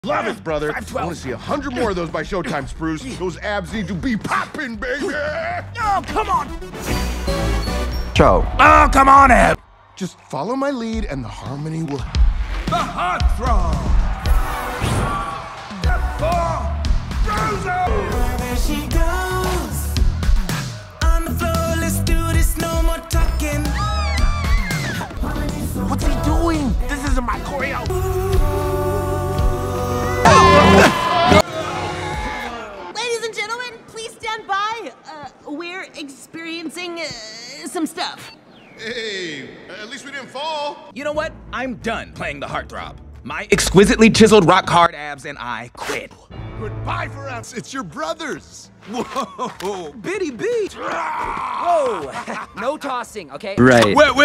Love it, brother. I want to see 100 more of those by showtime, Spruce. Those abs need to be popping, baby. Oh, come on. Show. Oh, come on, Ab. Just follow my lead and the harmony will... The heartthrob. There she goes. On the floor, let's do this, no more talking. What's he doing? This isn't my choreo. Ladies and gentlemen, please stand by. We're experiencing some stuff. Hey, at least we didn't fall. You know what? I'm done playing the heartthrob. My exquisitely chiseled rock-hard abs and I quit. Goodbye for us. It's your brothers. Whoa, Biddy B. Whoa! No tossing, okay? Right. Wait.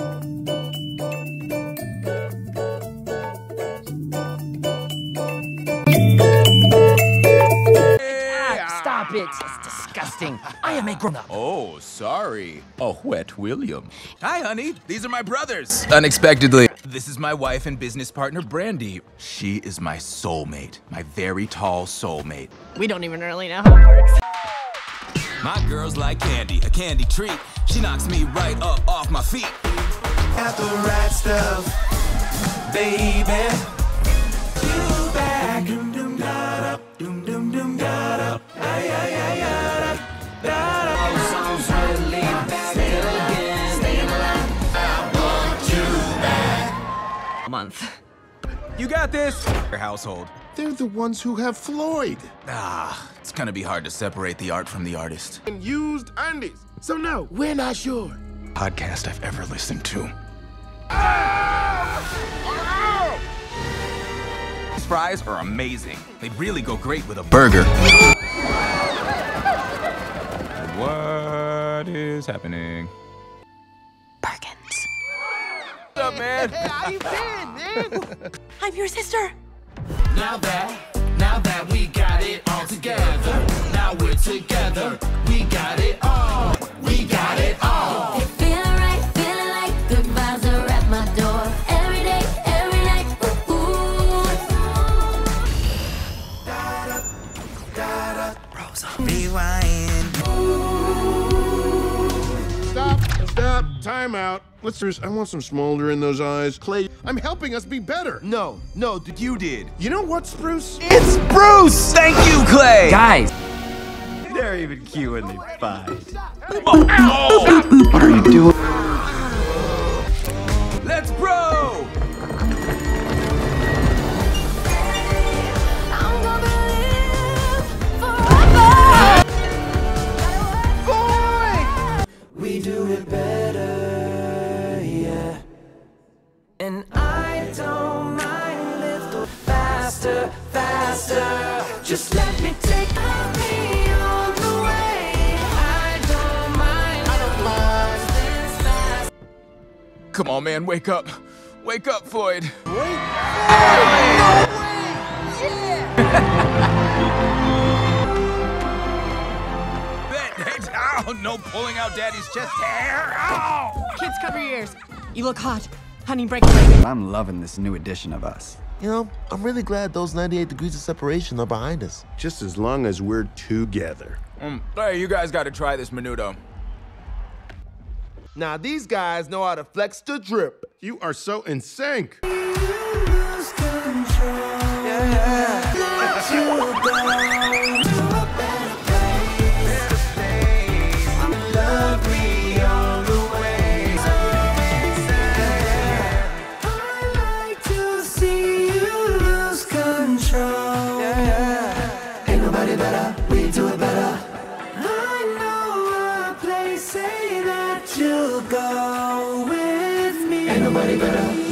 Stop it! It's disgusting. I am a grown-up. Oh, sorry. A wet William. Hi, honey. These are my brothers. Unexpectedly. This is my wife and business partner, Brandy. She is my soulmate. My very tall soulmate. We don't even really know how it works. My girl's like candy, a candy treat. She knocks me right up off my feet. Got the right stuff, baby. You back. Doom doom da da. Doom doom doom da da. Ay ay ay ay da da. Sounds really back again. Staying alive. I want you back. A month. You got this. Your household. They're the ones who have Floyd. It's gonna be hard to separate the art from the artist. And used undies. So no, we're not sure. Podcast I've ever listened to. These fries are amazing. They really go great with a burger. What is happening? Perkins. What's up, man? Hey, how you been, man? I'm your sister. Now that we got it all together. Now we're together. We got it all. We got it all. Feeling right, feeling like good vibes are at my door. Every day, every night. Ooh. Rewind. Stop, time out. Let's I want some smolder in those eyes. Clay, I'm helping us be better. No, you did. You know what, Spruce? It's Spruce! Thank you, Clay! Guys. They're even cute when they fight. What are you doing? Let's bro! I'm gonna live forever. We do it better, yeah. And I don't mind little faster, faster. Just let me take me on the way. I don't mind this fast. Come on, man, wake up. Wake up, Floyd. Ow, no pulling out daddy's chest hair. Ow! Kids, cover your ears. You look hot. Honey, break it. I'm loving this new edition of us. You know, I'm really glad those 98 degrees of separation are behind us. Just as long as we're together. Hey, you guys gotta try this menudo. Now, these guys know how to flex the drip. You are so in sync. Lose control. Yeah. Let you go to a better place. Love me all the way. I like to see you lose control. Yeah. Ain't nobody better. We do it better. I know a place, say that you'll go with me. Ain't nobody better.